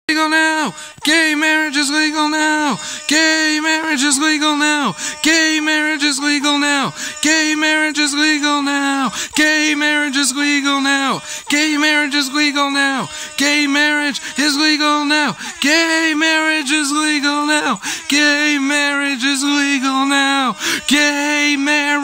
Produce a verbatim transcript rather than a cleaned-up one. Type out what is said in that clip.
Legal now. Gay marriage is legal now. Gay marriage is legal now. Gay marriage is legal now. Gay marriage is legal now. Gay marriage is legal now. Gay marriage is legal now. Gay marriage is legal now. Gay marriage is legal now. Gay marriage is legal now. Gay marriage